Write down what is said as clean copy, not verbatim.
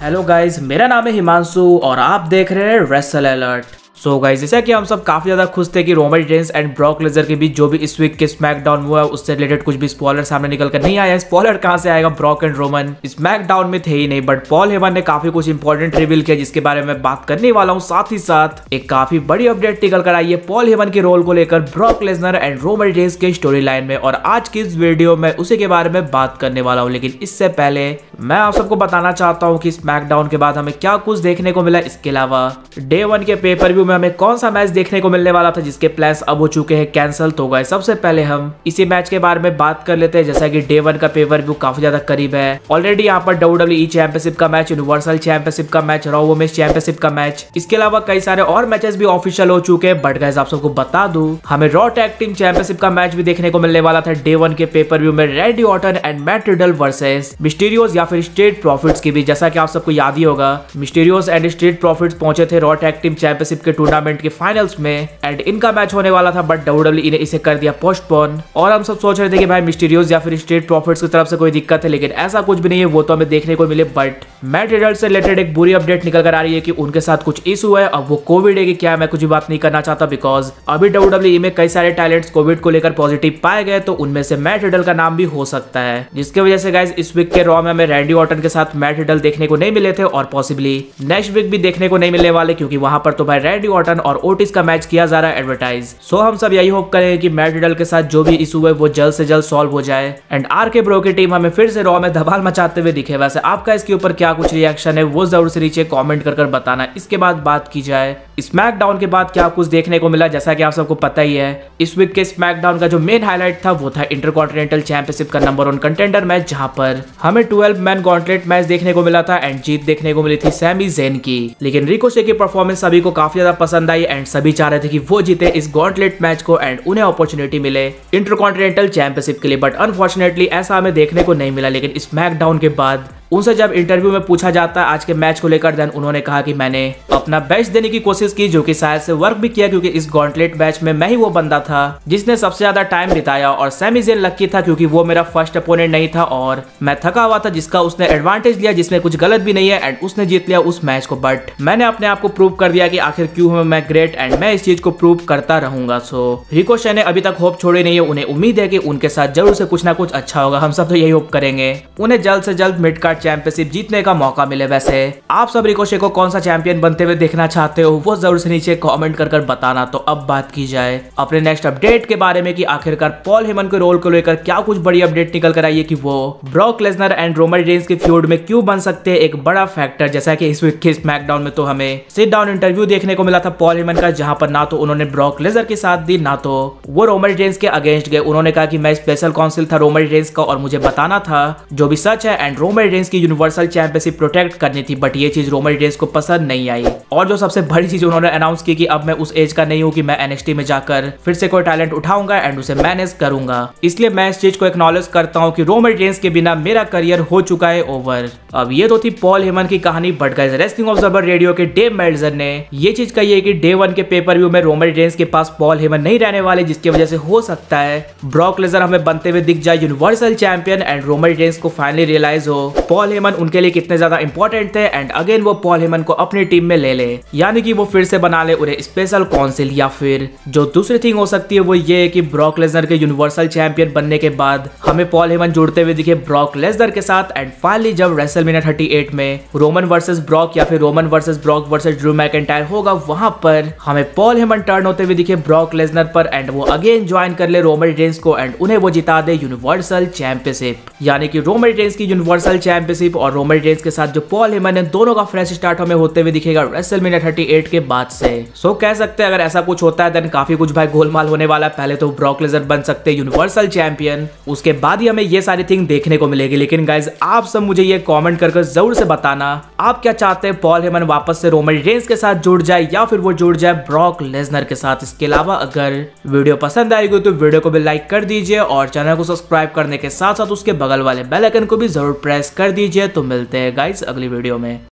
Hello guys, मेरा नाम है हिमांशु और आप देख रहे हैं रेसल अलर्ट। सो गाइज, जैसा कि हम सब काफी ज्यादा खुश थे कि Roman Reigns and Brock Lesnar के बीच जो भी इस वीक के स्मैकडाउन हुआ उससे रिलेटेड कुछ भी स्पॉइलर सामने निकल कर नहीं आया। स्पॉइलर कहां से आएगा, ब्रॉक एंड रोमन स्मैकडाउन में थे ही नहीं, बट पॉल हेमन ने काफी कुछ इंपॉर्टेंट रिवील किया जिसके बारे में बात करने वाला हूँ। साथ ही साथ एक काफी बड़ी अपडेट निकल कर आई है पॉल हेमन के रोल को लेकर Brock Lesnar and Roman Reigns के स्टोरी लाइन में, और आज की इस वीडियो में उसी के बारे में बात करने वाला हूँ। लेकिन इससे पहले मैं आप सबको बताना चाहता हूँ कि स्मैकडाउन के बाद हमें क्या कुछ देखने को मिला। इसके अलावा डे 1 के पेपर व्यू में हमें कौन सा मैच देखने को मिलने वाला था जिसके प्लान्स अब हो चुके हैं कैंसिल। तो गए सबसे पहले हम इसी मैच के बारे में बात कर लेते हैं। जैसा कि डे 1 का पेपर व्यू काफी ज्यादा करीब है। ऑलरेडी यहाँ पर WWE चैंपियनशिप का मैच, यूनिवर्सल चैंपियनशिप का मैच, रॉ वुमेन्स चैंपियनशिप का मैच, इसके अलावा कई सारे और मैचेस भी ऑफिशियल हो चुके हैं। बट गाइस, आप सबको बता दूं, हमें रॉ टैग टीम चैंपियनशिप का मैच भी देखने को मिलने वाला था डे 1 के पेपर व्यू में। Randy Orton and Matt Riddle versus Mysterios या फिर स्ट्रीट प्रॉफिट्स की भी। जैसा कि आप सबको याद ही होगा, मिस्टीरियोस एंड स्ट्रीट प्रॉफिट्स पहुंचे थे रॉ टैग टीम चैंपियनशिप के टूर्नामेंट के फाइनल्स में एंड इनका मैच होने वाला था, बट WWE ने इसे कर दिया पोस्टपोन। और हम सब सोच रहे थे कि भाई मिस्टीरियोस या फिर स्ट्रीट प्रॉफिट्स की तरफ से कोई दिक्कत है, लेकिन ऐसा कुछ भी नहीं है, वो तो हमें देखने को मिले। बट मैट रिडल से रिलेटेड एक बुरी अपडेट निकल कर आ रही है कि उनके साथ कुछ इशू है। अब वो कोविड है कि क्या, मैं कुछ भी बात नहीं करना चाहता, बिकॉज अभी WWE में कई सारे टैलेंट्स कोविड को लेकर पॉजिटिव पाए गए, तो उनमें से मैट रिडल का नाम भी हो सकता है। जिसकी वजह से गाइस, इस वीक के रॉ में हमें रैंडी ऑर्टन के साथ मैट रिडल देखने को नहीं मिले थे और पॉसिबली नेक्स्ट वीक भी देखने को नहीं मिलने वाले, क्योंकि वहां पर तो भाई रैंडी ऑर्टन और ओटिस का मैच किया जा रहा है एडवर्टाइज। सो हम सब यही होप करें कि मैट रिडल के साथ जो भी इशू है वो जल्द से जल्द सॉल्व हो जाए एंड RK Bro की टीम हमें फिर से रॉ में धमाल मचाते हुए दिखे। वैसे आपका इसके ऊपर क्या कुछ रिएक्शन है वो जरूर से नीचे कमेंट कर बताना। इसके बाद बात की जाए स्मैकडाउन के बाद क्या कुछ देखने को मिला। जैसा कि आप सबको पता ही है, इस वीक के स्मैकडाउन का जो मेन हाईलाइट था वो था इंटरकॉन्टिनेंटल चैंपियनशिप का नंबर 1 कंटेंडर मैच, जहां पर हमें 12 मैन गॉन्टलेट मैच देखने को मिला था एंड जीत देखने को मिली थी सैमी ज़ेन की। लेकिन रिकोशे की परफॉर्मेंस सभी को काफी ज्यादा पसंद आई एंड सभी चाह रहे थे कि वो जीते इस गॉन्टलेट मैच को एंड उन्हें अपॉर्चुनिटी मिले इंटरकॉन्टिनेंटल चैंपियनशिप के लिए। बट अनफॉर्चुनेटली ऐसा हमें देखने को नहीं मिला। लेकिन स्मैकडाउन के बाद उनसे जब इंटरव्यू में पूछा जाता है आज के मैच को लेकर, देन उन्होंने कहा कि मैंने अपना बेस्ट देने की कोशिश की, जो कि शायद से वर्क भी किया, क्योंकि इस गॉन्टलेट मैच में मैं ही वो बंदा था जिसने सबसे ज्यादा टाइम बिताया और सैमी ज़ेन लकी था क्योंकि वो मेरा फर्स्ट अपोनेंट नहीं था और मैं थका हुआ था, जिसका उसने एडवांटेज लिया, जिसमें कुछ गलत भी नहीं है एंड उसने जीत लिया उस मैच को। बट मैंने अपने आप को प्रूव कर दिया कि आखिर क्यों हूं मैं ग्रेट एंड मैं इस चीज को प्रूव करता रहूंगा। सो रिकोशे ने अभी तक होप छोड़ी नहीं है। उन्हें उम्मीद है कि उनके साथ जरूर से कुछ ना कुछ अच्छा होगा। हम सब तो यही होप करेंगे उन्हें जल्द से जल्द मिड कार्ड चैंपियनशिप जीतने का मौका मिले। वैसे आप सब रिकोशे को कौन सा चैंपियन बनते हुए देखना चाहते हो वो जरूर से नीचे कमेंट कर बताना। तो अब बात की जाए अपने नेक्स्ट अपडेट के बारे में कि आखिरकार पॉल हेमन के रोल को लेकर क्या कुछ बड़ी अपडेट निकल कर आई है कि वो Brock Lesnar and Roman Reigns के फ्यूड में क्यों बन सकते हैं एक बड़ा फैक्टर। जैसा कि इस वीक के स्मैकडाउन में तो हमें सिट डाउन इंटरव्यू देखने को मिला था पॉल हेमन का, जहां पर ना तो उन्होंने ब्रॉक लेसनर के साथ दी, ना तो वो रोमन रेंस के अगेंस्ट गए। उन्होंने कहा कि मैं स्पेशल काउंसिल था रोमन रेंस का और मुझे बताना था जो भी सच है एंड रोमन रेंस की यूनिवर्सल चैंपियनशिप प्रोटेक्ट करनी थी। बट ये चीज रोमन रेंस को पसंद नहीं आई और जो सबसे बड़ी चीज उन्होंने अनाउंस की कि अब मैं उस एज का नहीं हूं कि मैं NXT में जाकर फिर से कोई टैलेंट उठाऊंगा एंड उसे मैनेज करूंगा। इसलिए मैं इस चीज को एक्नॉलेज करता हूं कि रोमन रेंस के बिना मेरा करियर हो चुका है ओवर। अब ये तो थी पॉल हेमन की कहानी। But guys, wrestling observer radio के डेव मेल्जर ने ये चीज कही है कि डे 1 के पेपर व्यू में रोमन रेंस के पास पॉल हेमन नहीं रहने वाले, जिसकी वजह से हो सकता है ब्रॉक लेसनर हमें बनते हुए दिख जाए universal champion and Roman Reigns को फाइनली रियलाइज हो पॉल हेमन उनके लिए कितने ज्यादा इंपॉर्टेंट थे एंड अगेन वो पॉल हेमन को अपनी टीम में ले ले, यानी कि वो फिर से बना ले उन्हें स्पेशल काउंसिल। या फिर जो दूसरी थिंग हो सकती है वो ये है कि ब्रॉक लेसनर के यूनिवर्सल चैंपियन बनने के बाद हमें पॉल हेमन जुड़ते हुए दिखे ब्रॉक लेसनर के साथ एंड फाइनली जब रेसलमेनिया 38 में रोमन वर्सेस ब्रॉक या फिर Roman versus Brock versus Drew McIntyre होगा, वहां पर हमें पॉल हेमन टर्न होते हुए दिखे ब्रॉक लेसनर पर एंड वो अगेन ज्वाइन कर ले रोमन रेंस को एंड उन्हें वो जिता दे यूनिवर्सल चैंपियनशिप। यानी कि रोमन रेंस की यूनिवर्सल चैंपियनशिप और रोमन रेंस के साथ जो पॉल हेमन है दोनों का फ्रेश स्टार्ट हमें होते हुए दिखेगा रेसलमेनिया 38 के बाद से। सो कह सकते हैं अगर ऐसा कुछ होता है देन काफी कुछ भाई गोलमाल होने वाला है। पहले तो ब्रॉक लेसनर बन सकते हैं यूनिवर्सल चैंपियन, उसके बाद ही हमें ये सारी थिंग देखने को मिलेगी। लेकिन गाइज, आप सब मुझे ये कमेंट करके जरूर से बताना आप क्या चाहते हैं, पॉल हेमन वापस से रोमन रेंस के साथ जुड़ जाए या फिर वो जुड़ जाए ब्रॉक लेसनर के साथ। इसके अलावा अगर वीडियो पसंद आएगी तो वीडियो को भी लाइक कर दीजिए और चैनल को सब्सक्राइब करने के साथ साथ उसके बगल वाले बेल आइकन को भी जरूर प्रेस कर दीजिए। तो मिलते हैं गाइज अगली वीडियो में।